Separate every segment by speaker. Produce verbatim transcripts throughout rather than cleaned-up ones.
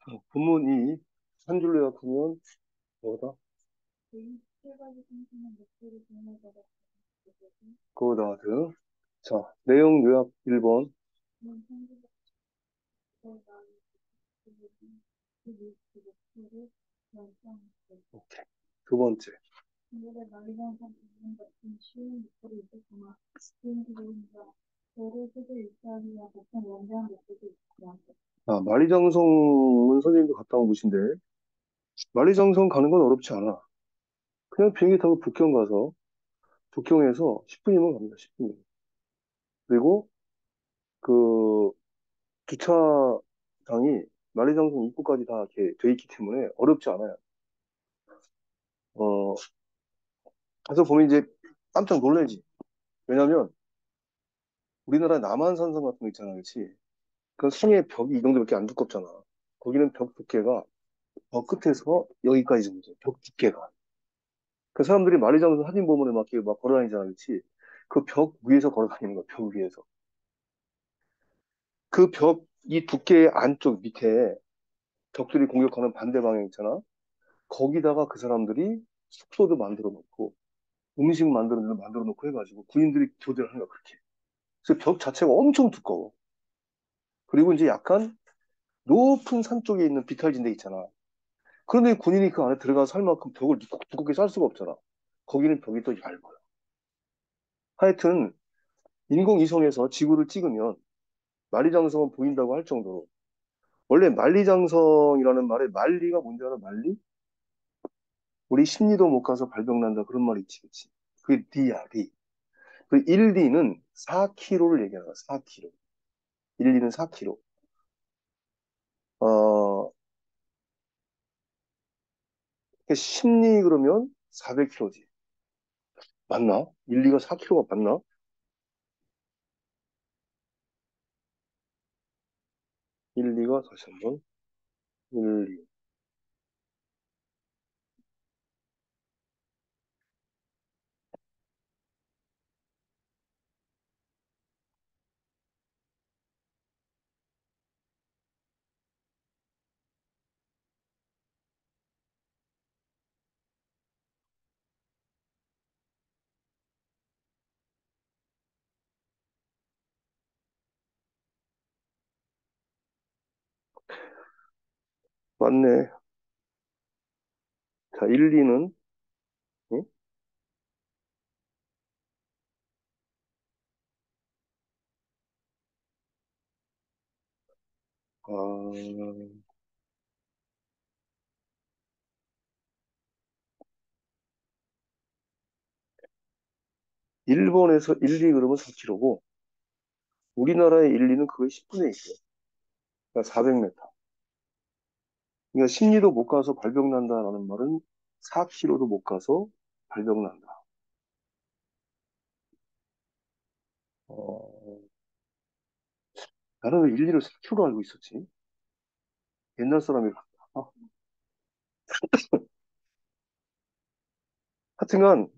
Speaker 1: 어, 본문이 한 줄로 요약하면 뭐다? 고다드. 자, 내용 요약 일 번. 오케이. 두 번째. 아, 만리장성은 선생님도 갔다 온 곳인데, 만리장성 가는 건 어렵지 않아. 그냥 비행기 타고 북경 가서, 북경에서 십 분이면 갑니다, 십 분이면. 그리고 그 주차장이 만리장성 입구까지 다 이렇게 돼 있기 때문에 어렵지 않아요. 어, 가서 보면 이제 깜짝 놀라지. 왜냐면 우리나라 남한산성 같은 거 있잖아, 그렇지? 그 성의 벽이 이 정도밖에 안 두껍잖아. 거기는 벽 두께가 저 끝에서 여기까지 정도, 벽 두께가. 그 사람들이 만리장성 사진 보면 막, 이렇게 막 걸어다니잖아, 그렇지? 그 벽 위에서 걸어다니는 거야, 벽 위에서. 그 벽, 이 두께의 안쪽 밑에 적들이 공격하는 반대 방향 있잖아? 거기다가 그 사람들이 숙소도 만들어 놓고, 음식 만들어, 만들어 놓고 해가지고, 군인들이 교대를 하는 거야, 그렇게. 그래서 벽 자체가 엄청 두꺼워. 그리고 이제 약간 높은 산 쪽에 있는 비탈진 데 있잖아. 그런데 군인이 그 안에 들어가서 살 만큼 벽을 두껍- 두껍게 쌀 수가 없잖아. 거기는 벽이 또 얇아요. 하여튼 인공위성에서 지구를 찍으면 만리장성은 보인다고 할 정도로 원래 만리장성이라는 말의 만리가 뭔지 알아? 만리? 우리 십리도 못 가서 발병난다 그런 말이 있지, 그치? 그게 D야, D. 그 일, D는 사 킬로미터를 얘기하는 거야, 사 킬로미터. 일, D는 사 킬로미터. 어, 십리 그러면 사백 킬로미터지. 맞나? 일, D가 사 킬로미터가 맞나? 일, D가 다시 한번. 일, 이. 맞네. 자, 일, 이는, 응? 아, 일본에서 일, 이 그러면 사 킬로미터고, 우리나라의 일, 이는 그거의 십분의 일이에요. 그러니까 사백 미터. 그러니까 십리도 못 가서 발병난다라는 말은 사 킬로미터도 못 가서 발병난다. 어, 나는 왜 일, 이를 사 킬로미터로 알고 있었지? 옛날 사람이라. 아, 하여튼간,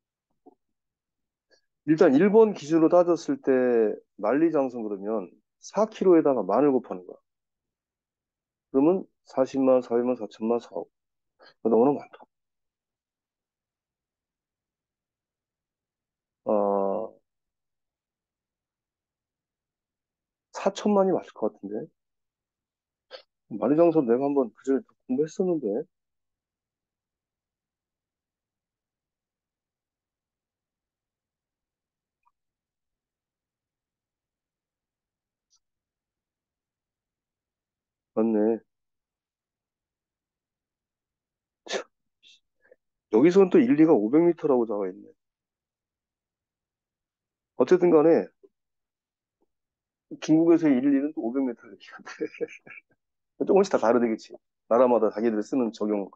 Speaker 1: 일단 일본 기준으로 따졌을 때 만리장성 그러면 사 킬로미터에다가 만을 곱하는 거야. 그러면 사십만, 사백만, 사천만, 사억. 너무나 많다. 어, 사천만이 맞을 것 같은데. 만리장성 내가 한번 그전에 공부했었는데. 맞네. 여기서는 또 일, 이가 오백 미터라고 나와 있네. 어쨌든 간에 중국에서의 일, 이는 또 오백 미터 얘기하는데 조금씩 다 다르겠지. 나라마다 자기들 쓰는 적용.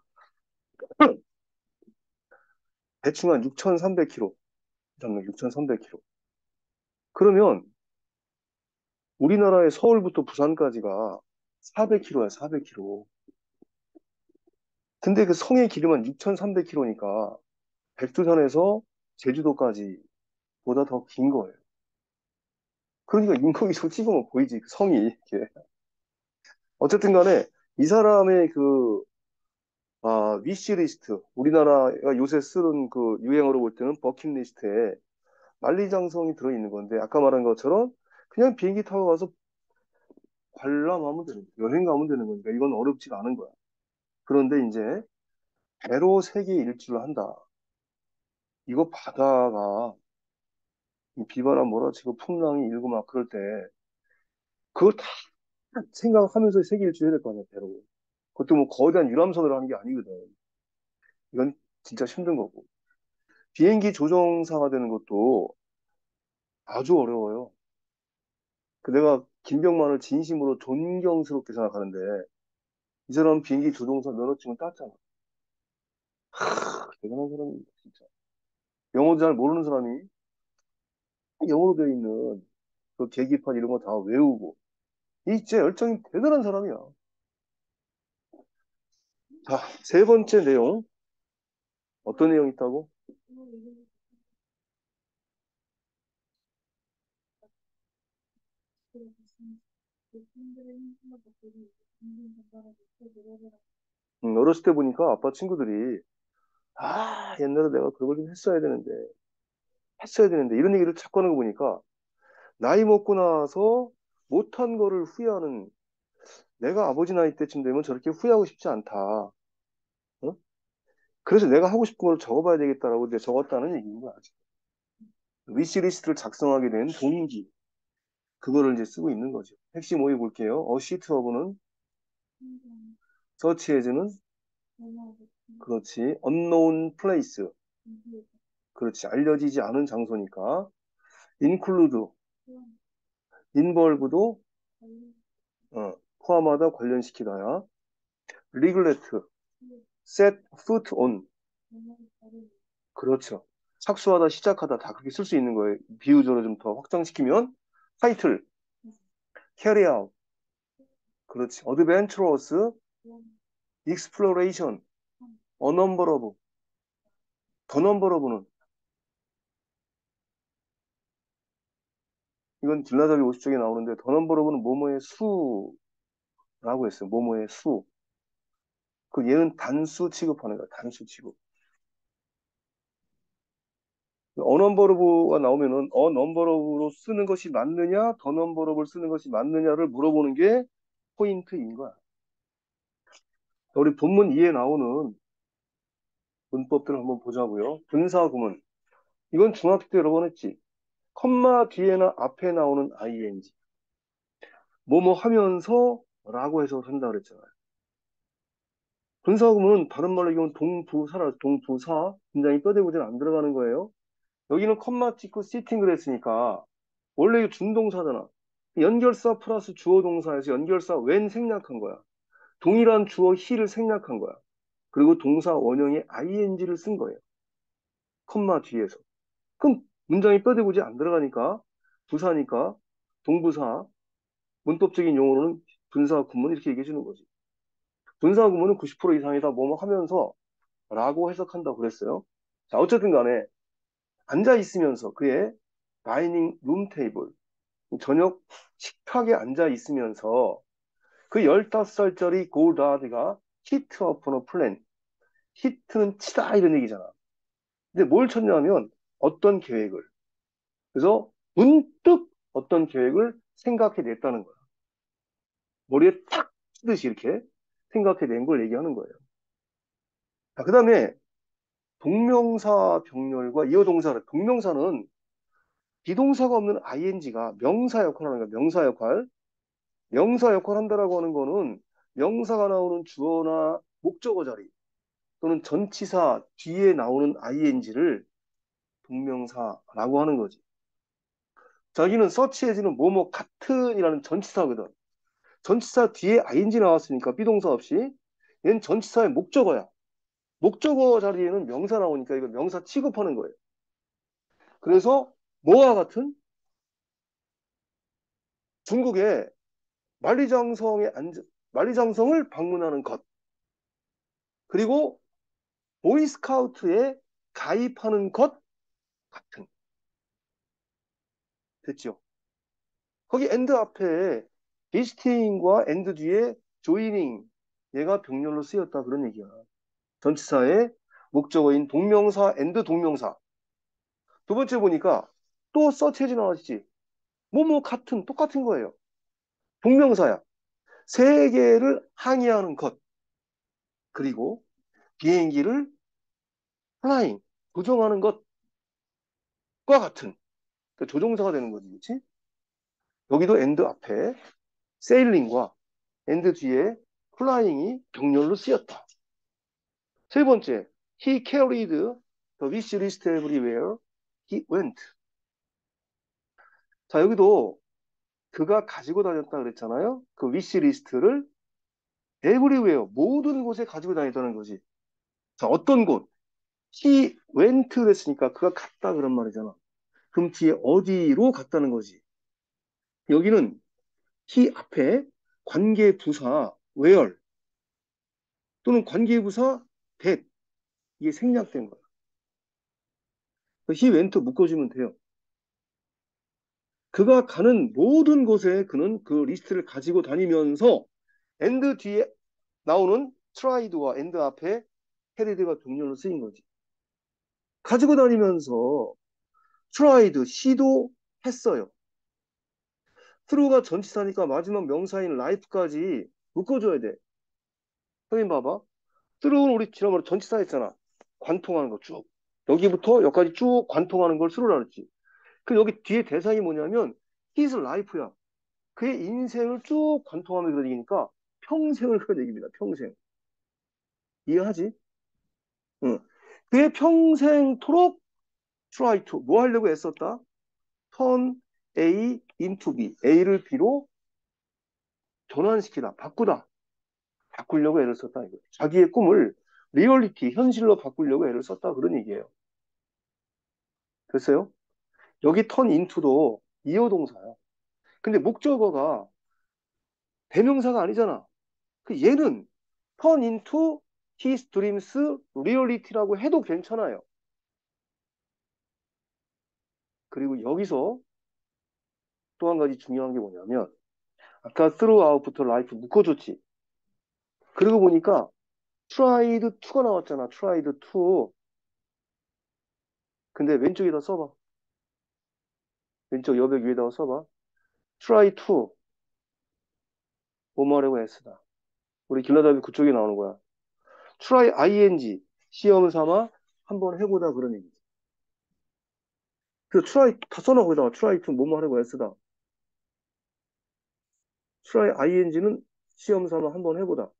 Speaker 1: 대충 한 육천삼백 킬로미터. 잡는 육천삼백 킬로미터. 그러면 우리나라의 서울부터 부산까지가 사백 킬로미터야, 사백 킬로미터. 근데 그 성의 길이만 육천삼백 킬로미터니까 백두산에서 제주도까지 보다 더 긴 거예요. 그러니까 인공위성 찍으면 보이지, 그 성이. 이렇게. 어쨌든 간에 이 사람의 그, 아, 위시리스트, 우리나라가 요새 쓰는 그 유행어로 볼 때는 버킷리스트에 만리장성이 들어있는 건데, 아까 말한 것처럼 그냥 비행기 타고 가서 관람하면 되는 거야. 여행 가면 되는 거니까 이건 어렵지가 않은 거야. 그런데 이제 배로 세계 일주를 한다. 이거 바다가 비바람 몰아치고 풍랑이 일고 막 그럴 때 그걸 다 생각하면서 세계 일주 해야 될 거 아니야, 배로. 그것도 뭐 거대한 유람선으로 하는 게 아니거든. 이건 진짜 힘든 거고. 비행기 조종사가 되는 것도 아주 어려워요. 그 내가 김병만을 진심으로 존경스럽게 생각하는데 이 사람 비행기 조종사 면허증을 땄잖아. 대단한 사람입니다, 진짜. 영어 잘 모르는 사람이 영어로 되어 있는 그 계기판 이런 거 다 외우고 이 진짜 열정이 대단한 사람이야. 자, 세 번째 내용. 어떤 내용이 있다고? 음, 어렸을 때 보니까 아빠 친구들이 아, 옛날에 내가 그걸 좀 했어야 되는데 했어야 되는데 이런 얘기를 자꾸 하는 거 보니까 나이 먹고 나서 못한 거를 후회하는 내가 아버지 나이 때쯤 되면 저렇게 후회하고 싶지 않다. 어? 그래서 내가 하고 싶은 걸 적어봐야 되겠다라고 이제 적었다는 얘기인 거야. 위시리스트를 작성하게 된 동기. 그거를 이제 쓰고 있는 거죠. 핵심 오해 볼게요. 어 시트 어브는 서치 에즈는 그렇지. unknown place. 그렇지. 알려지지 않은 장소니까. include, involve도 어, 포함하다 관련시키다야. neglect, set foot on. 그렇죠. 착수하다, 시작하다 다 그렇게 쓸 수 있는 거예요. 비유적으로 좀 더 확장시키면 title, carry out. 그렇지. adventurous, exploration, a number of. 더 number of는 이건 딜라잡이 오십 쪽에 나오는데 더 넘버 of는 뭐뭐의 수라고 했어요. 뭐뭐의 수. 그 얘는 단수 취급하는 거야. 단수 취급. 어넘버러브가 나오면은 어넘버러브로 쓰는 것이 맞느냐, 더 넘버러브를 쓰는 것이 맞느냐를 물어보는 게 포인트인 거야. 우리 본문 이에 나오는 문법들을 한번 보자고요. 분사구문. 이건 중학교 때 여러 번 했지. 컴마 뒤에나 앞에 나오는 아이엔지. 뭐뭐 하면서 라고 해서 한다 그랬잖아요. 분사구문은 다른 말로 얘기하면 동부사라, 동부사. 굉장히 뼈대고지는 안 들어가는 거예요. 여기는 컴마 찍고 시팅을 했으니까 원래 이거 준동사잖아. 연결사 플러스 주어 동사에서 연결사 when 생략한 거야. 동일한 주어 he를 생략한 거야. 그리고 동사 원형에 아이엔지를 쓴 거예요. 컴마 뒤에서. 그럼 문장이 뼈대고지 안 들어가니까 부사니까 동부사 문법적인 용어로는 분사 구문 이렇게 얘기해 주는 거지. 분사 구문은 구십 퍼센트 이상이다 뭐뭐 하면서 라고 해석한다고 그랬어요. 자, 어쨌든 간에 앉아 있으면서 그의 다이닝 룸 테이블 저녁 식탁에 앉아 있으면서 그 열다섯 살짜리 고다드가 히트 어퍼너 플랜 히트는 치다 이런 얘기잖아. 근데 뭘 쳤냐면 어떤 계획을 그래서 문득 어떤 계획을 생각해냈다는 거야. 머리에 탁 치듯이 이렇게 생각해낸 걸 얘기하는 거예요. 자, 그 다음에 동명사 병렬과 이어동사를 동명사는 비동사가 없는 아이엔지가 명사 역할을 하는 거야. 명사 역할. 명사 역할 한다라고 하는 거는 명사가 나오는 주어나 목적어 자리 또는 전치사 뒤에 나오는 아이엔지를 동명사라고 하는 거지. 자기는 서치해지는 뭐뭐 같은이라는 전치사거든. 전치사 뒤에 아이엔지 나왔으니까 비동사 없이 얘는 전치사의 목적어야. 목적어 자리에는 명사 나오니까 이거 명사 취급하는 거예요. 그래서 뭐와 같은 중국의 만리장성에 앉 만리장성을 방문하는 것 그리고 보이스카우트에 가입하는 것 같은 됐죠? 거기 엔드 앞에 비스팅과 엔드 뒤에 조이닝 얘가 병렬로 쓰였다 그런 얘기야. 전치사의 목적어인 동명사 and 동명사. 두 번째 보니까 또 서치해지 나왔지. 뭐뭐 같은 똑같은 거예요. 동명사야. 세계를 항해하는 것. 그리고 비행기를 flying 조종하는 것과 같은 그러니까 조종사가 되는 거지, 그렇지? 여기도 and 앞에 sailing과 and 뒤에 flying이 병렬로 쓰였다. 세 번째, he carried the wish list everywhere he went. 자, 여기도 그가 가지고 다녔다 그랬잖아요. 그 wish 리스트를 everywhere 모든 곳에 가지고 다녔다는 거지. 자, 어떤 곳? he went 그랬으니까 그가 갔다 그런 말이잖아. 그럼 뒤에 어디로 갔다는 거지. 여기는 he 앞에 관계부사 where 또는 관계부사 that 이게 생략된 거야. he went 묶어주면 돼요. 그가 가는 모든 곳에 그는 그 리스트를 가지고 다니면서 and 뒤에 나오는 tried와 and 앞에 carried가 동료로 쓰인 거지. 가지고 다니면서 tried 시도했어요. through가 전치사니까 마지막 명사인 life까지 묶어줘야 돼. 선생님 봐봐. through는 우리 지난번에 전치사 했잖아. 관통하는 거 쭉. 여기부터 여기까지 쭉 관통하는 걸 through라 그랬지. 그 여기 뒤에 대상이 뭐냐면 his life야. 그의 인생을 쭉 관통하며 그런 얘기니까 평생을 그런 얘기입니다. 평생. 이해하지? 응. 그의 평생토록 try to 뭐 하려고 애썼다? turn A into B. A를 B로 전환시키다, 바꾸다. 바꾸려고 애를 썼다 이거. 자기의 꿈을 리얼리티, 현실로 바꾸려고 애를 썼다 그런 얘기예요. 됐어요? 여기 turn into도 이어 동사야. 근데 목적어가 대명사가 아니잖아. 그 얘는 turn into his dreams reality라고 해도 괜찮아요. 그리고 여기서 또 한 가지 중요한 게 뭐냐면 아까 througughout부터 life 묶어줬지. 그러고 보니까 tried to가 나왔잖아. tried to. 근데 왼쪽에다 써봐. 왼쪽 여백 위에다가 써봐. try to 뭐뭐 하려고 애쓰다. 우리 길라잡이 그쪽에 나오는 거야. try ing 시험 삼아 한번 해보다 그런 얘기지. 그래서 try 다 써놔 거기다가 try to 뭐뭐 하려고 애쓰다. try ing는 시험 삼아 한번 해보다.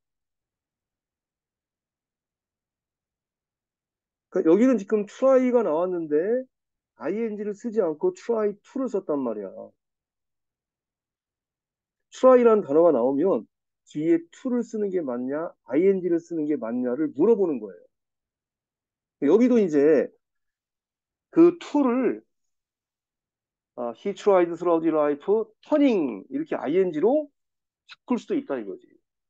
Speaker 1: 그러니까 여기는 지금 try가 나왔는데 ing를 쓰지 않고 try to를 썼단 말이야. try라는 단어가 나오면 뒤에 to를 쓰는 게 맞냐, ing를 쓰는 게 맞냐를 물어보는 거예요. 여기도 이제 그 to를 아, he tried throughout life turning 이렇게 ing로 바꿀 수도 있다 이거지.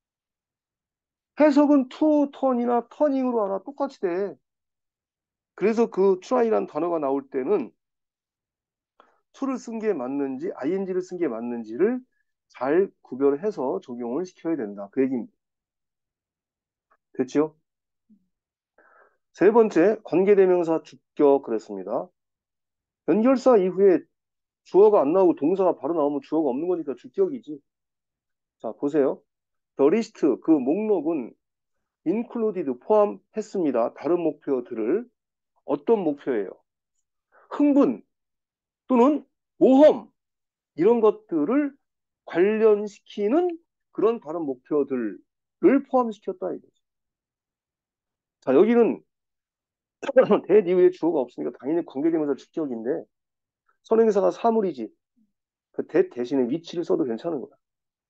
Speaker 1: 해석은 to turn이나 turning으로 하나 똑같이 돼. 그래서 그 try라는 단어가 나올 때는 to를 쓴 게 맞는지 ing를 쓴 게 맞는지를 잘 구별해서 적용을 시켜야 된다. 그 얘기입니다. 됐죠? 세 번째, 관계대명사 주격 그랬습니다. 연결사 이후에 주어가 안 나오고 동사가 바로 나오면 주어가 없는 거니까 주격이지. 자, 보세요. The list, 그 목록은 included, 포함했습니다. 다른 목표들을. 어떤 목표예요? 흥분 또는 모험 이런 것들을 관련시키는 그런 다른 목표들을 포함시켰다 이거죠. 자, 여기는 that 이후에 주어가 없으니까 당연히 관계대명사 주격인데 선행사가 사물이지. 그 that 대신에 위치를 써도 괜찮은 거야.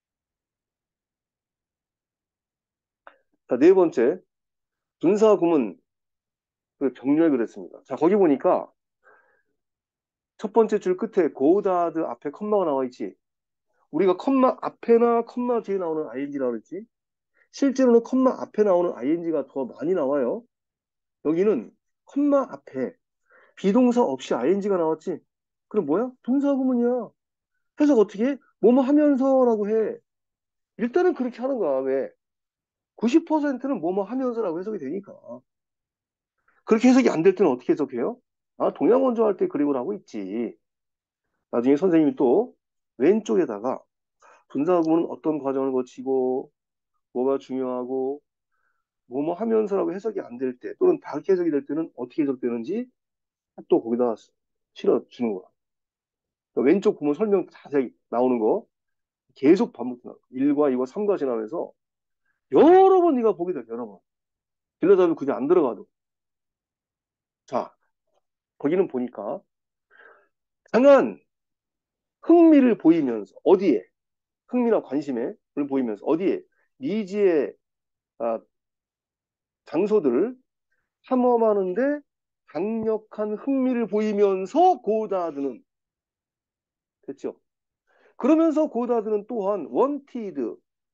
Speaker 1: 자, 네 번째, 분사구문 그 병렬 그랬습니다. 자, 거기 보니까 첫 번째 줄 끝에 고다드 앞에 컴마가 나와 있지. 우리가 컴마 앞에나 컴마 뒤에 나오는 ing라고 그랬지. 실제로는 컴마 앞에 나오는 ing가 더 많이 나와요. 여기는 컴마 앞에 비동사 없이 ing가 나왔지. 그럼 뭐야? 분사구문이야. 해석 어떻게 해? 뭐뭐 하면서라고 해. 일단은 그렇게 하는 거야. 왜? 구십 퍼센트는 뭐뭐 하면서라고 해석이 되니까. 그렇게 해석이 안 될 때는 어떻게 해석해요? 아, 동양원조 할 때 그리고 라고 있지. 나중에 선생님이 또 왼쪽에다가 분사구문은 어떤 과정을 거치고 뭐가 중요하고 뭐뭐 하면서라고 해석이 안 될 때 또는 다르게 해석이 될 때는 어떻게 해석되는지 또 거기다 실어주는 거야. 그러니까 왼쪽 부분 설명 자세히 나오는 거 계속 반복나. 일과 이과 삼과 지나면서 여러 번 네가 보게 돼, 여러 번. 빌려다면 그냥 안 들어가도. 자, 거기는 보니까 강한 흥미를 보이면서 어디에 흥미나 관심을 보이면서 어디에 미지의 아, 장소들을 탐험하는데 강력한 흥미를 보이면서 고다드는 됐죠. 그러면서 고다드는 또한 원티드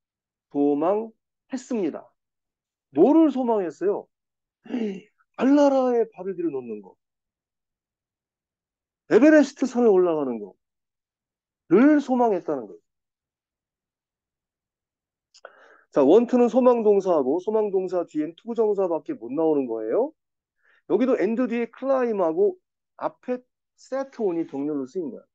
Speaker 1: 소망했습니다. 뭐를 소망했어요? 알라라의 바비들을 놓는 거, 에베레스트 산에 올라가는 거를 소망했다는 거예요. 자, 원투는 소망동사하고 소망동사 뒤엔 투부정사밖에 못 나오는 거예요. 여기도 엔드 뒤에 클라임하고 앞에 세트온이 병렬로 쓰인 거야.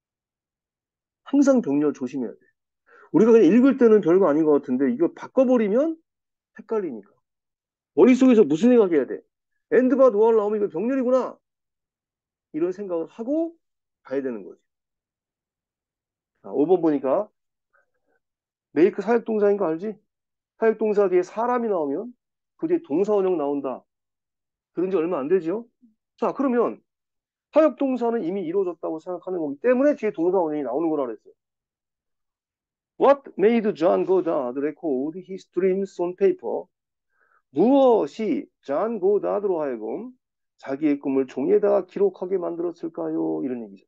Speaker 1: 항상 병렬 조심해야 돼. 우리가 그냥 읽을 때는 별거 아닌 것 같은데 이거 바꿔버리면 헷갈리니까. 머릿속에서 무슨 생각해야 돼? 엔드바 노알 나오면 이거 병렬이구나. 이런 생각을 하고 가야 되는 거지. 자, 오 번 보니까 메이크 사역동사인 거 알지? 사역동사 뒤에 사람이 나오면 그 뒤에 동사원형 나온다. 그런 지 얼마 안 되죠? 자, 그러면 사역동사는 이미 이루어졌다고 생각하는 거기 때문에 뒤에 동사원형이 나오는 거라 그랬어요. What made John Goddard record his dreams on paper? 무엇이 존 고다드로 하여금 자기의 꿈을 종이에다가 기록하게 만들었을까요? 이런 얘기죠.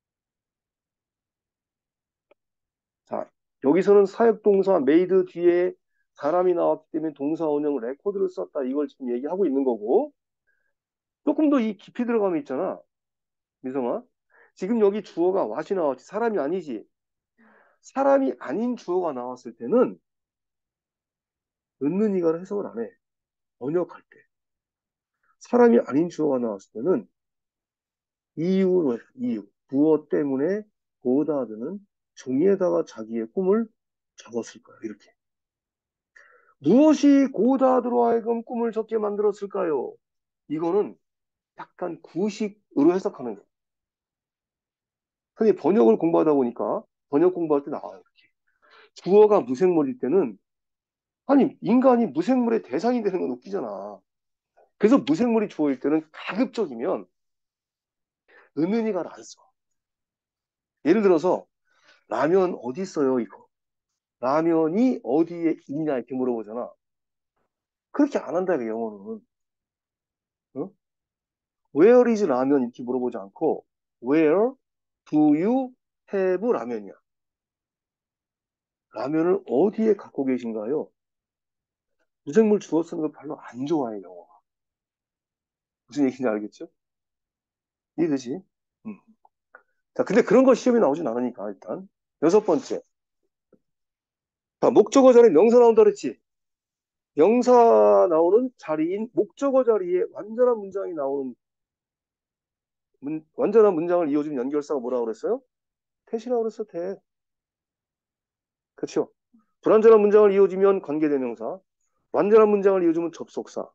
Speaker 1: 자, 여기서는 사역동사 made 뒤에 사람이 나왔기 때문에 동사원형 레코드를 썼다. 이걸 지금 얘기하고 있는 거고 조금 더 이 깊이 들어가면 있잖아. 미성아. 지금 여기 주어가 what이 나왔지. 사람이 아니지. 사람이 아닌 주어가 나왔을 때는 있는 이가를 해석을 안 해. 번역할 때. 사람이 아닌 주어가 나왔을 때는 이유로 해. 이유. 무엇 때문에 고다드는 종이에다가 자기의 꿈을 적었을 거야. 이렇게. 무엇이 고다드로 하여금 꿈을 적게 만들었을까요? 이거는 약간 구식으로 해석하는 거예요. 흔히 번역을 공부하다 보니까 번역 공부할 때 나와요. 이렇게. 주어가 무생물일 때는 아니 인간이 무생물의 대상이 되는 건 웃기잖아. 그래서 무생물이 주어일 때는 가급적이면 은은이가 안 써. 예를 들어서 라면 어디 있어요 이거. 라면이 어디에 있냐 이렇게 물어보잖아. 그렇게 안 한다 그 영어는. 응? Where is 라면 이렇게 물어보지 않고 Where do you have 라면이야. 라면을 어디에 갖고 계신가요? 무생물 주어 쓰는 거 별로 안 좋아해 영어가. 무슨 얘기인지 알겠죠? 이해되지? 음. 자, 근데 그런 거 시험에 나오진 않으니까 일단 여섯 번째. 자, 목적어 자리에 명사 나온다 그랬지? 명사 나오는 자리인 목적어 자리에 완전한 문장이 나오는 문, 완전한 문장을 이어주는 연결사가 뭐라고 그랬어요? 태시라고 그랬어, 태. 그렇죠? 불완전한 문장을 이어주면 관계대명사, 완전한 문장을 이어주면 접속사.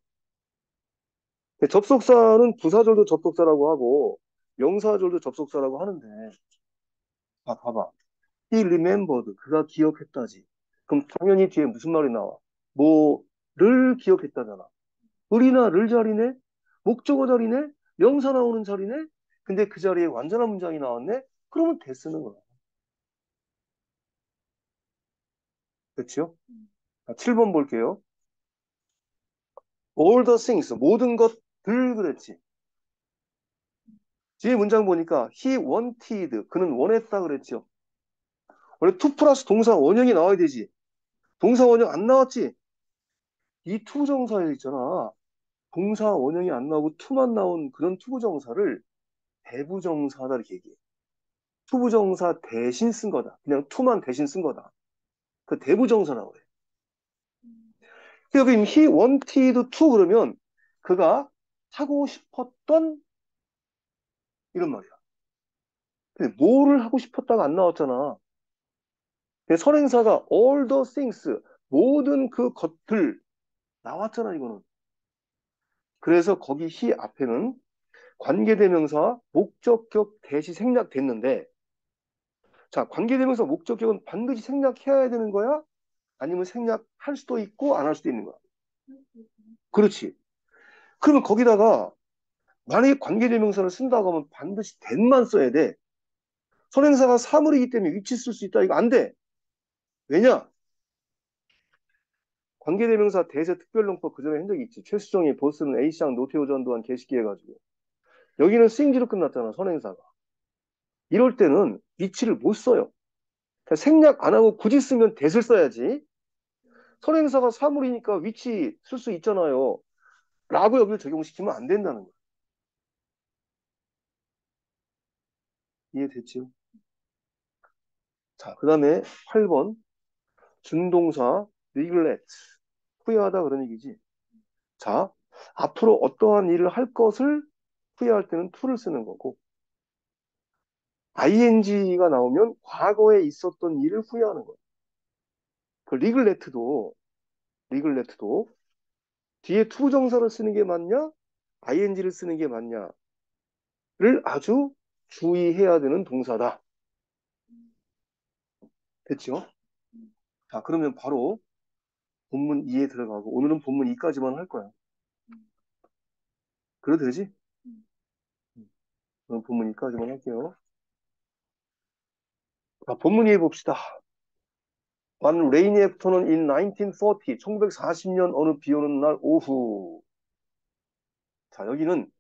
Speaker 1: 접속사는 부사절도 접속사라고 하고 명사절도 접속사라고 하는데 아, 봐봐. He remembered. 그가 기억했다지. 그럼 당연히 뒤에 무슨 말이 나와? 뭐를 기억했다잖아. 을이나 를 자리네? 목적어 자리네? 명사 나오는 자리네? 근데 그 자리에 완전한 문장이 나왔네? 그러면 대 쓰는 거야. 그렇죠? 칠 번 볼게요. All the things. 모든 것들 그랬지. 뒤에 문장 보니까 he wanted. 그는 원했다 그랬죠. 원래 to 플러스 동사 원형이 나와야 되지. 동사 원형 안 나왔지? 이 투정사에 있잖아. 동사 원형이 안 나오고 to만 나온 그런 투부정사를 대부정사다 이렇게 얘기해. 투부정사 대신 쓴 거다. 그냥 to만 대신 쓴 거다. 그 대부정사라고 해. 여기 he wanted to 그러면 그가 하고 싶었던 이런 말이야. 근데 뭐를 하고 싶었다가 안 나왔잖아. 근데 선행사가 all the things 모든 그 것들 나왔잖아 이거는. 그래서 거기 he 앞에는 관계대명사 목적격 대시 생략됐는데 자 관계대명사 목적격은 반드시 생략해야 되는 거야? 아니면 생략할 수도 있고 안 할 수도 있는 거야? 그렇지. 그러면 거기다가 만약에 관계대명사를 쓴다고 하면 반드시 된만 써야 돼. 선행사가 사물이기 때문에 위치 쓸 수 있다. 이거 안 돼. 왜냐? 관계대명사 대세 특별용법 그 전에 한 적이 있지. 최수정이 보스는 A씨랑 노태우 전두환 게시기 해가지고. 여기는 싱지로 끝났잖아. 선행사가. 이럴 때는 위치를 못 써요. 그러니까 생략 안 하고 굳이 쓰면 대을 써야지. 선행사가 사물이니까 위치 쓸 수 있잖아요. 라고 여기를 적용시키면 안 된다는 거예요. 이해됐죠? 자, 그 다음에 팔 번. 준동사 neglect. 후회하다 그런 얘기지. 자, 앞으로 어떠한 일을 할 것을 후회할 때는 to를 쓰는 거고 ing가 나오면 과거에 있었던 일을 후회하는 거예요. 그 neglect도 neglect도 뒤에 to 정사를 쓰는 게 맞냐? ing를 쓰는 게 맞냐를 아주 주의해야 되는 동사다. 됐죠? 자, 그러면 바로 본문 이에 들어가고 오늘은 본문 이까지만 할 거야. 그래도 되지? 그럼 본문 이까지만 할게요. 자, 본문 이해 봅시다. One rainy afternoon in nineteen forty, 천구백사십 년 어느 비 오는 날 오후. 자, 여기는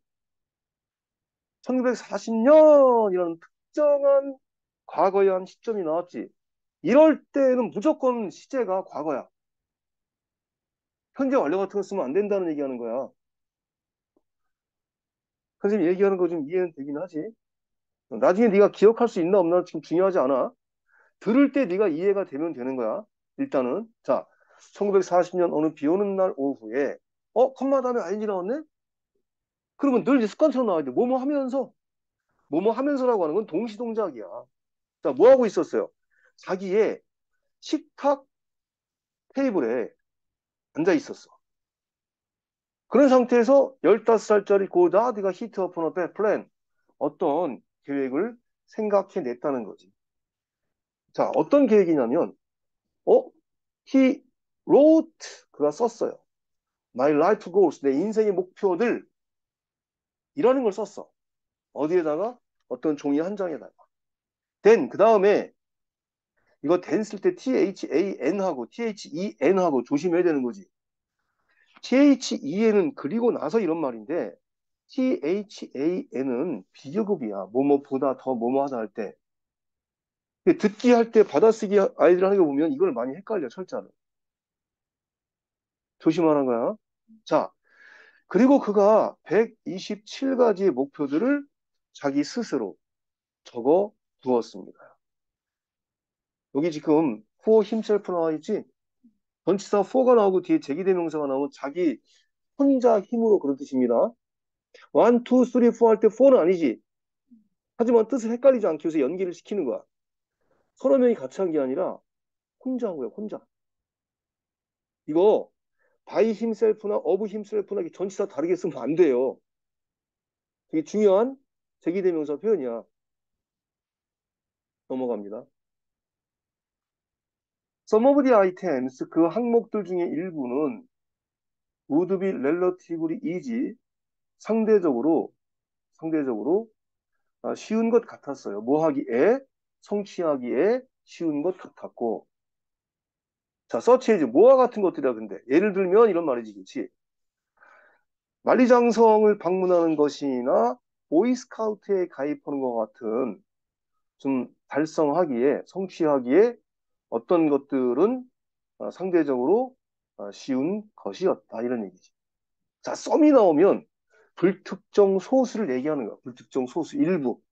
Speaker 1: 천구백사십 년이라는 특정한 과거의 한 시점이 나왔지. 이럴 때는 무조건 시제가 과거야. 현재 완료 같은 거 쓰면 안 된다는 얘기하는 거야. 선생님 얘기하는 거 좀 이해는 되긴 하지. 나중에 네가 기억할 수 있나 없나 지금 중요하지 않아. 들을 때 네가 이해가 되면 되는 거야. 일단은 자, 천구백사십 년 어느 비 오는 날 오후에 어? 컴마 다음에 아이엔지 나왔네? 그러면 늘 이제 습관처럼 나와야 돼. 뭐뭐 하면서 뭐뭐 하면서라고 하는 건 동시동작이야. 자, 뭐 하고 있었어요? 자기의 식탁 테이블에 앉아 있었어. 그런 상태에서 열다섯 살짜리 고다디가 히트 어폰 어 플랜 어떤 계획을 생각해냈다는 거지. 자, 어떤 계획이냐면 어? He wrote 그가 썼어요. My life goals 내 인생의 목표들 이라는 걸 썼어. 어디에다가? 어떤 종이 한 장에다가. then 그 다음에 이거 then 쓸 때 than하고 then하고 조심해야 되는 거지. then은 그리고 나서 이런 말인데 than은 비교급이야. 뭐뭐보다 더 뭐뭐 하다 할 때. 듣기 할 때 받아쓰기 아이들 하는 거 보면 이걸 많이 헷갈려 철자를. 조심하는 거야. 자, 그리고 그가 백이십칠 가지의 목표들을 자기 스스로 적어 두었습니다. 여기 지금 for himself 나와 있지? 전치사 for가 나오고 뒤에 제기대명사가 나오면 자기 혼자 힘으로 그런 뜻입니다. 일, 이, 삼, 사 할 때 사는 아니지. 하지만 뜻을 헷갈리지 않기 위해서 연기를 시키는 거야. 서너 명이 같이 한 게 아니라 혼자 한 거야, 혼자. 이거 by himself나 of himself나 전치사 다르게 쓰면 안 돼요. 되게 중요한 제기대명사 표현이야. 넘어갑니다. Some of the items, 그 항목들 중에 일부는 would be relatively easy, 상대적으로, 상대적으로 쉬운 것 같았어요. 뭐 하기에? 성취하기에 쉬운 것 같았고. 자, 서치해지 뭐와 같은 것들이야, 근데. 예를 들면 이런 말이지, 그치? 만리장성을 방문하는 것이나 보이스카우트에 가입하는 것 같은 좀 달성하기에, 성취하기에 어떤 것들은 상대적으로 쉬운 것이었다. 이런 얘기지. 자, 썸이 나오면 불특정 소수를 얘기하는 거야. 불특정 소수 일부.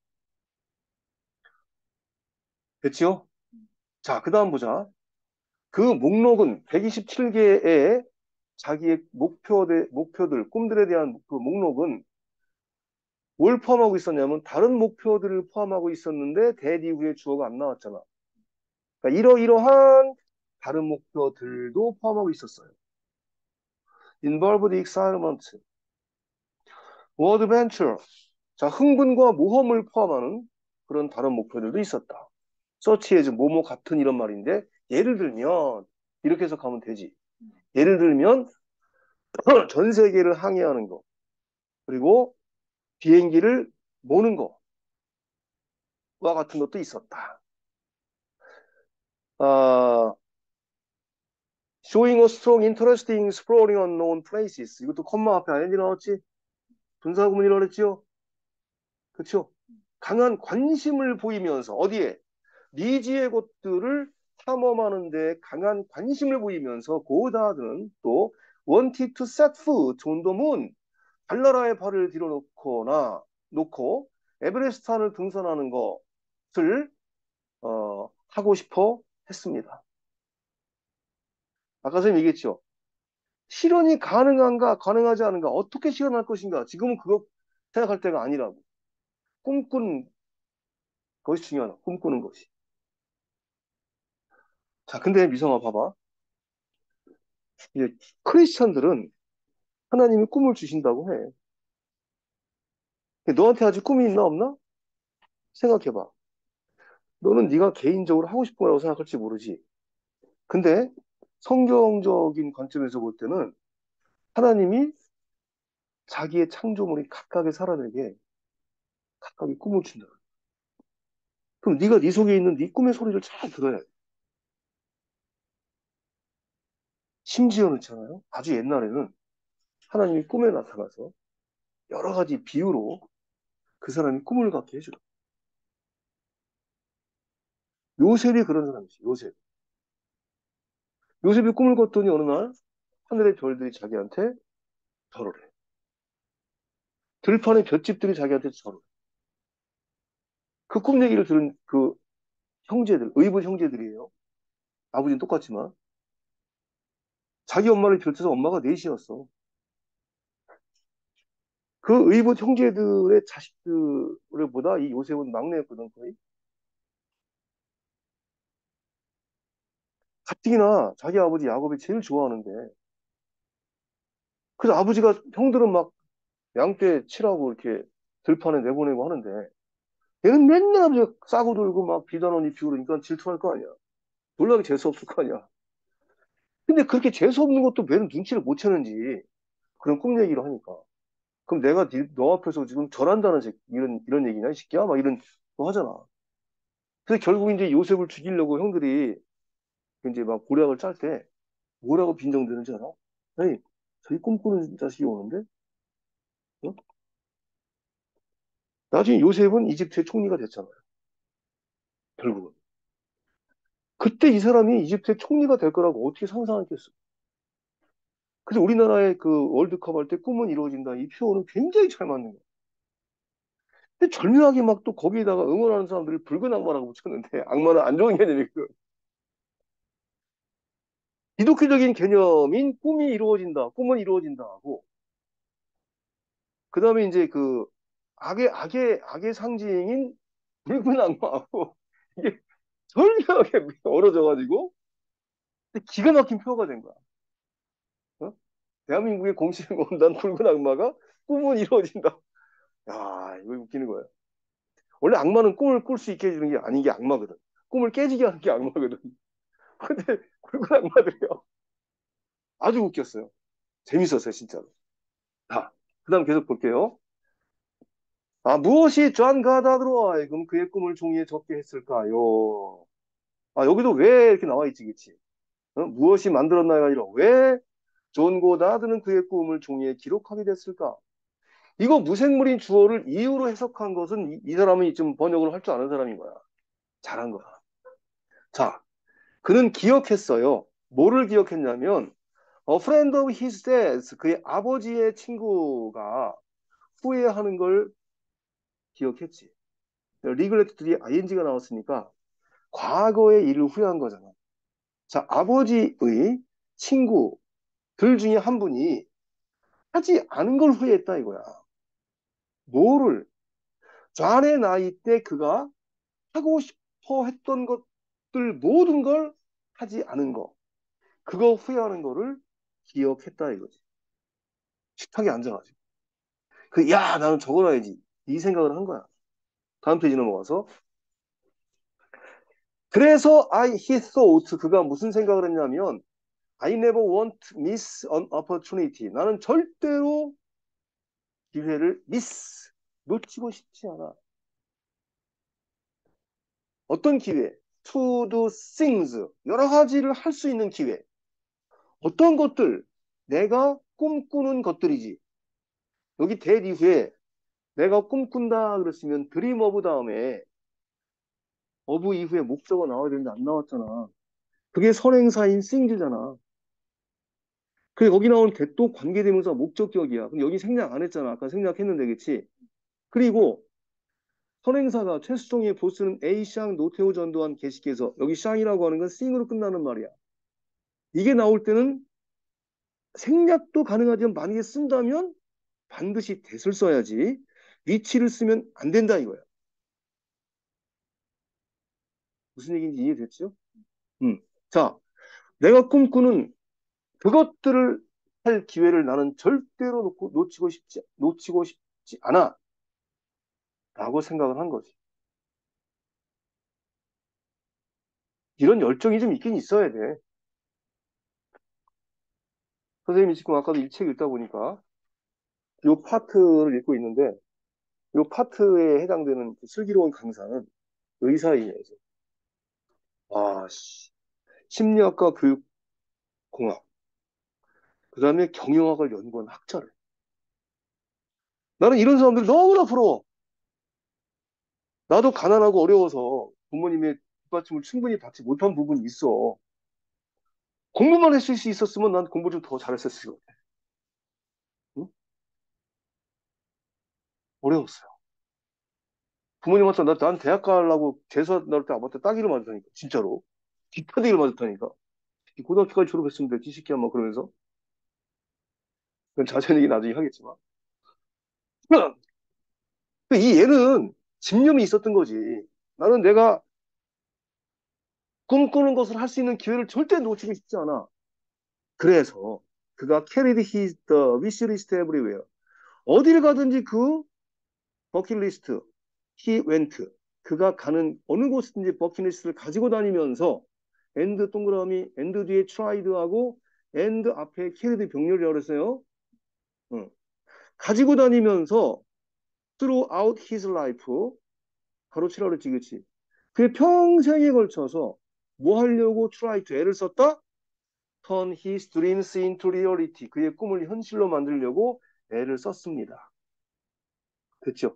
Speaker 1: 됐지요? 자, 그 다음 보자. 그 목록은 백이십칠 개의 자기의 목표대, 목표들, 꿈들에 대한 그 목록은 뭘 포함하고 있었냐면 다른 목표들을 포함하고 있었는데 that 이후에 주어가 안 나왔잖아. 그러니까 이러이러한 다른 목표들도 포함하고 있었어요. involved excitement, adventure. 자, 흥분과 모험을 포함하는 그런 다른 목표들도 있었다. such as 뭐뭐 같은 이런 말인데 예를 들면 이렇게 해석하면 되지. 예를 들면 전 세계를 항해하는 거 그리고 비행기를 모는 거와 같은 것도 있었다. 아, showing a strong interest in exploring unknown places. 이것도 콤마 앞에 아이엔지 나왔지? 분사구문이라고 그랬지요? 그렇죠? 강한 관심을 보이면서 어디에? 미지의 곳들을 탐험하는 데 강한 관심을 보이면서 고다드는 또 wanted to set foot on the moon. 달나라에 발을 들여놓거나 놓고 에베레스트산을 등산하는 것을 어, 하고 싶어 했습니다. 아까 선생님 얘기했죠. 실현이 가능한가 가능하지 않은가 어떻게 실현할 것인가 지금은 그거 생각할 때가 아니라고. 꿈꾸는 것이 중요하다. 꿈꾸는 것이. 자, 근데 미성아 봐봐. 이제 크리스천들은 하나님이 꿈을 주신다고 해. 너한테 아직 꿈이 있나 없나? 생각해봐. 너는 네가 개인적으로 하고 싶은 거라고 생각할지 모르지. 근데 성경적인 관점에서 볼 때는 하나님이 자기의 창조물이 각각의 사람에게 각각의 꿈을 준다. 그럼 네가 네 속에 있는 네 꿈의 소리를 잘 들어야 돼. 심지어는 있잖아요. 아주 옛날에는 하나님이 꿈에 나타나서 여러 가지 비유로 그 사람이 꿈을 갖게 해줘요. 요셉이 그런 사람이지. 요셉. 요셉이 꿈을 꿨더니 어느 날 하늘의 별들이 자기한테 절을 해. 들판의 볏짚들이 자기한테 절을 해. 그 꿈 얘기를 들은 그 형제들, 의붓 형제들이에요. 아버지는 똑같지만 자기 엄마를 비롯해서 엄마가 넷이었어. 그 의붓 형제들의 자식들보다 이 요셉은 막내였거든 거의. 가뜩이나 자기 아버지 야곱이 제일 좋아하는데 그래서 아버지가 형들은 막 양떼 치라고 이렇게 들판에 내보내고 하는데 얘는 맨날 아버지가 싸고 돌고 막 비단원 입히고 그러니까 질투할 거 아니야. 놀라게 재수없을 거 아니야. 근데 그렇게 재수없는 것도 왜는 눈치를 못 채는지 그런 꿈 얘기를 하니까. 그럼 내가 니- 너 앞에서 지금 절한다는 새끼, 이런, 이런 얘기냐, 이 새끼야? 막 이런 거 하잖아. 그래서 결국 이제 요셉을 죽이려고 형들이 이제 막 고략을 짤 때 뭐라고 빈정대는지 알아? 아니, 저희 꿈꾸는 자식이 오는데? 어? 나중에 요셉은 이집트의 총리가 됐잖아요. 결국은. 그때 이 사람이 이집트의 총리가 될 거라고 어떻게 상상했겠어? 그래서 우리나라의 그 월드컵 할 때 꿈은 이루어진다. 이 표현은 굉장히 잘 맞는 거야. 근데 절묘하게 막 또 거기에다가 응원하는 사람들을 붉은 악마라고 붙였는데 악마는 안 좋은 개념이거든. 기독교적인 개념인 꿈이 이루어진다. 꿈은 이루어진다 하고 그다음에 이제 그 악의 악의 악의 상징인 붉은 악마하고 이게 절묘하게 어우러져 가지고 기가 막힌 표어가 된 거야. 어? 대한민국의 공식을 온단 붉은 악마가 꿈은 이루어진다. 야, 이거 웃기는 거야. 원래 악마는 꿈을 꿀 수 있게 해주는 게 아닌 게 악마거든. 꿈을 깨지게 하는 게 악마거든. 근데 굵은 악마들이요. 아주 웃겼어요. 재밌었어요, 진짜로. 자, 그 다음 계속 볼게요. 아, 무엇이 존 가다드로 하여금 그의 꿈을 종이에 적게 했을까요? 아, 여기도 왜 이렇게 나와 있지, 그치? 어? 무엇이 만들었나요? 아니라 왜 존 고다드는 그의 꿈을 종이에 기록하게 됐을까? 이거 무생물인 주어를 이유로 해석한 것은 이, 이 사람이 좀 번역을 할 줄 아는 사람인 거야. 잘한 거야. 자, 그는 기억했어요. 뭐를 기억했냐면, A friend of his dad's, 그의 아버지의 친구가 후회하는 걸 기억했지. 리글렉트들이 아이엔지가 나왔으니까 과거의 일을 후회한 거잖아. 자, 아버지의 친구, 중에 한 분이 하지 않은 걸 후회했다 이거야. 뭐를? 좌의 나이 때 그가 하고 싶어 했던 것들 모든 걸 하지 않은 거. 그거 후회하는 거를 기억했다 이거지. 식탁에 앉아가지고. 그, 야, 나는 적어놔야지. 이 생각을 한 거야. 다음 페이지 넘어가서. 그래서 I, he thought, 그가 무슨 생각을 했냐면, I never want to miss an opportunity. 나는 절대로 기회를 miss, 놓치고 싶지 않아. 어떤 기회? To do things. 여러 가지를 할 수 있는 기회. 어떤 것들? 내가 꿈꾸는 것들이지. 여기 that 이후에 내가 꿈꾼다 그랬으면 dream of 다음에 of 이후에 목적어 나와야 되는데 안 나왔잖아. 그게 선행사인 things잖아. 그게 거기 나온 that도 관계대명사 목적격이야. 근데 여기 생략 안 했잖아. 아까 생략했는데, 그치? 그리고 선행사가 최수종의 보스는 A, 샹, 노태우 전두환 게시께서 여기 샹이라고 하는 건 sing으로 끝나는 말이야. 이게 나올 때는 생략도 가능하지만 만약에 쓴다면 반드시 that을 써야지 위치를 쓰면 안 된다 이거야. 무슨 얘기인지 이해됐죠? 음. 자, 내가 꿈꾸는 그것들을 할 기회를 나는 절대로 놓고, 놓치고 싶지, 놓치고 싶지 않아. 라고 생각을 한 거지. 이런 열정이 좀 있긴 있어야 돼. 선생님이 지금 아까도 이 책 읽다 보니까 이 파트를 읽고 있는데 이 파트에 해당되는 그 슬기로운 강사는 의사이면서 아, 씨. 심리학과 교육공학 그 다음에 경영학을 연구한 학자를 나는 이런 사람들 너무나 부러워. 나도 가난하고 어려워서 부모님의 뒷받침을 충분히 받지 못한 부분이 있어. 공부만 했을 수 있었으면 난 공부 좀 더 잘했었을 것 같아. 응? 어려웠어요. 부모님한테 나, 난 대학 가려고 재수할 때 아버한테 따기를 맞았다니까. 진짜로. 뒷타대기를 맞았다니까. 고등학교까지 졸업했으면 됐지, 시끼야, 막 그러면서. 그건 자세한 얘기 나중에 하겠지만. 이 얘는 집념이 있었던 거지. 나는 내가 꿈꾸는 것을 할 수 있는 기회를 절대 놓치고 싶지 않아. 그래서 그가 carried his the wish list everywhere. 어디를 가든지 그 버킷리스트, he went. 그가 가는 어느 곳이든지 버킷리스트를 가지고 다니면서 and 동그라미 and 뒤에 tried하고 and 앞에 carried 병렬이라고 그랬어요. 응. 가지고 다니면서 throughout his life 가로치라고 그랬지, 그치? 그 평생에 걸쳐서 뭐 하려고 try to 애를 썼다? turn his dreams into reality. 그의 꿈을 현실로 만들려고 애를 썼습니다. 됐죠?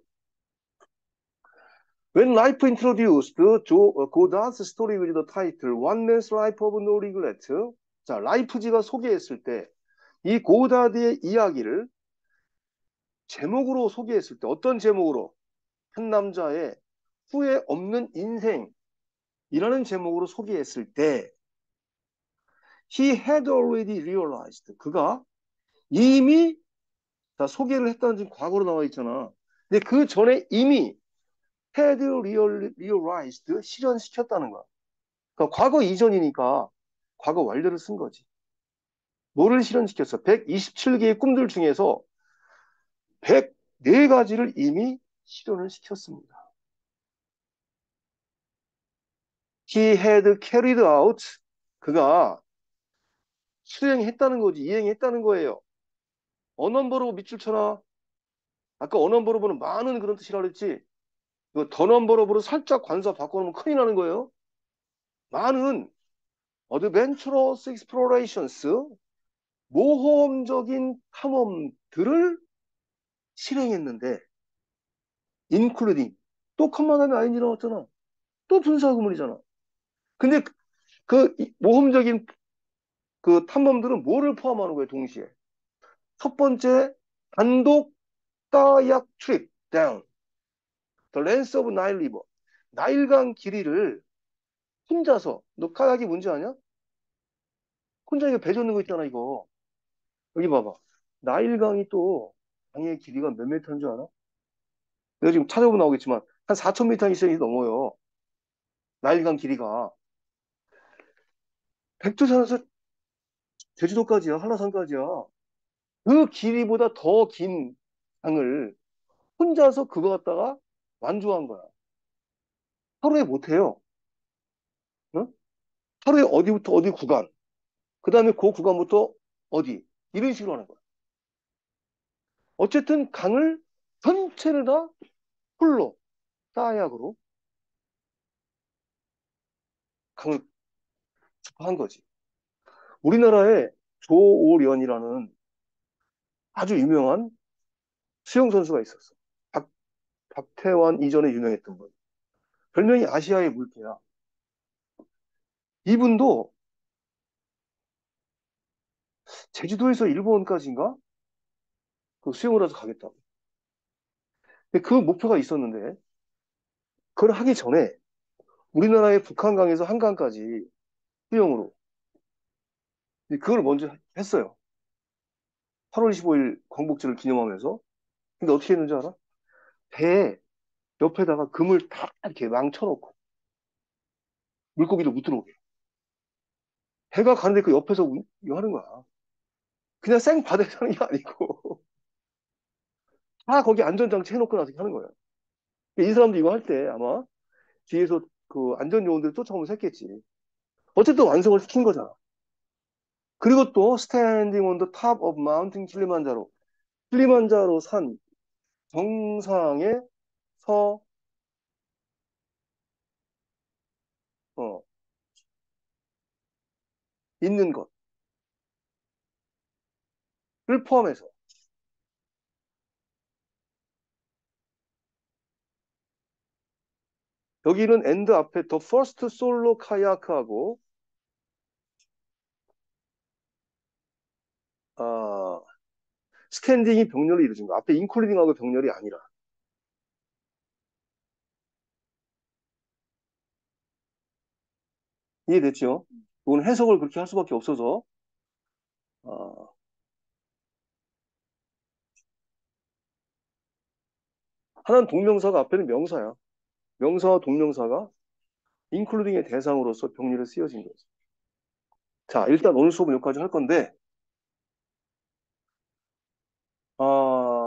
Speaker 1: When life introduced Joe Godard's story with the title One Man's Life of No Regret. 자, 라이프지가 소개했을 때 이 고다드의 이야기를 제목으로 소개했을 때 어떤 제목으로? 한 남자의 후회 없는 인생이라는 제목으로 소개했을 때 He had already realized. 그가 이미 자, 소개를 했다는 지금 과거로 나와 있잖아. 근데 그 전에 이미 had realized 실현시켰다는 거야. 그러니까 과거 이전이니까 과거 완료를 쓴 거지. 뭐를 실현시켰어? 백이십칠 개의 꿈들 중에서 백사 가지를 이미 실현을 시켰습니다. He had carried out. 그가 수행했다는 거지. 이행했다는 거예요. 어넘버로 밑줄 쳐라. 아까 어넘버로는 많은 그런 뜻이라 그랬지. 이거 더넘버로로 살짝 관사 바꿔놓으면 큰일 나는 거예요. 많은 adventurous explorations, 모험적인 탐험들을 실행했는데 including 또 컴마 다음에 아이엔지 나왔잖아. 또 분사구문이잖아. 근데 그 모험적인 그 탐험들은 뭐를 포함하는 거예요, 동시에? 첫 번째, 단독 kayak trip down the length of Nile River. 나일강 길이를 혼자서, 너 카약이 뭔지 아냐? 혼자 이거 배 젓는 거 있잖아, 이거. 여기 봐봐. 나일강이 또 강의 길이가 몇 미터인 줄 알아? 내가 지금 찾아보면 나오겠지만 한 사천 미터 이상이 넘어요. 나일강 길이가. 백두산에서 제주도까지야, 한라산까지야. 그 길이보다 더 긴 강을 혼자서 그거 갖다가 완주한 거야. 하루에 못해요. 응? 하루에 어디부터 어디 구간, 그 다음에 그 구간부터 어디, 이런 식으로 하는 거야. 어쨌든 강을 전체를 다 홀로, 따약으로 강을 한 거지. 우리나라에 조오련이라는 아주 유명한 수영 선수가 있었어. 박, 박태환 이전에 유명했던 분. 별명이 아시아의 물개야. 이분도 제주도에서 일본까지인가? 그 수영을 해서 가겠다고. 근데 그 목표가 있었는데, 그걸 하기 전에 우리나라의 북한강에서 한강까지 수영으로. 근데 그걸 먼저 했어요. 팔월 이십오일 광복절을 기념하면서. 근데 어떻게 했는지 알아? 배 옆에다가 금을 다 이렇게 망쳐놓고 물고기도 못 들어오게. 배가 가는데 그 옆에서 우- 이거 하는 거야. 그냥 생 바다에서 하는 게 아니고 다 거기 안전장치 해놓고 나서 하는 거야. 이 사람도 이거 할 때 아마 뒤에서 그 안전요원들 쫓아오면서 했겠지. 어쨌든 완성을 시킨 거잖아. 그리고 또 스탠딩 온 더 탑 오브 마운틴 킬리만자로 킬리만자로 산 정상에 서 어, 있는 것을 포함해서 여기는 엔드 앞에 더 퍼스트 솔로 카야크하고 아, 스탠딩이 병렬로 이루어진 거. 앞에 인클루딩하고 병렬이 아니라. 이해됐죠? 이건 해석을 그렇게 할 수밖에 없어서 아, 하나는 동명사가 앞에는 명사야. 명사와 동명사가 인클루딩의 대상으로서 병렬에 쓰여진 거지. 자, 일단 오늘 수업은 여기까지 할 건데